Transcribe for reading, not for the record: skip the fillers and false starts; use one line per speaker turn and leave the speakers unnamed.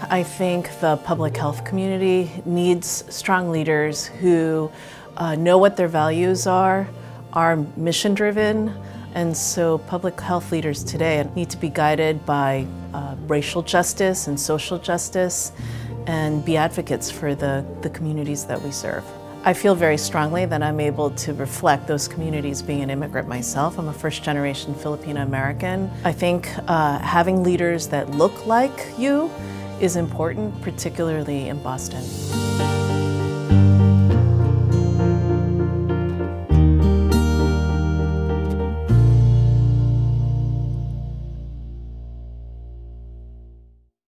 I think the public health community needs strong leaders who know what their values are mission-driven, and so public health leaders today need to be guided by racial justice and social justice and be advocates for the communities that we serve. I feel very strongly that I'm able to reflect those communities being an immigrant myself. I'm a first-generation Filipino American. I think having leaders that look like you is important, particularly in Boston.